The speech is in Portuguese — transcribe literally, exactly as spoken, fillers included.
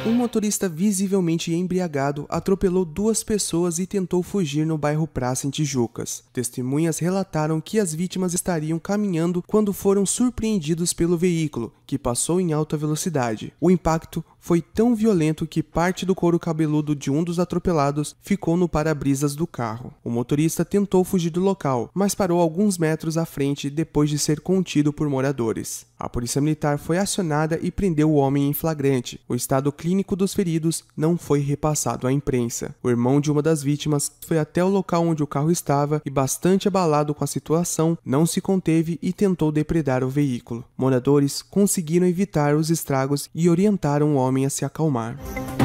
Um motorista visivelmente embriagado atropelou duas pessoas e tentou fugir no bairro Praça, em Tijucas. Testemunhas relataram que as vítimas estariam caminhando quando foram surpreendidos pelo veículo, que passou em alta velocidade. O impacto foi tão violento que parte do couro cabeludo de um dos atropelados ficou no para-brisas do carro. O motorista tentou fugir do local, mas parou alguns metros à frente depois de ser contido por moradores. A polícia militar foi acionada e prendeu o homem em flagrante. O estado clínico dos feridos não foi repassado à imprensa. O irmão de uma das vítimas foi até o local onde o carro estava e, bastante abalado com a situação, não se conteve e tentou depredar o veículo. Moradores conseguiram evitar os estragos e orientaram o homem a se acalmar.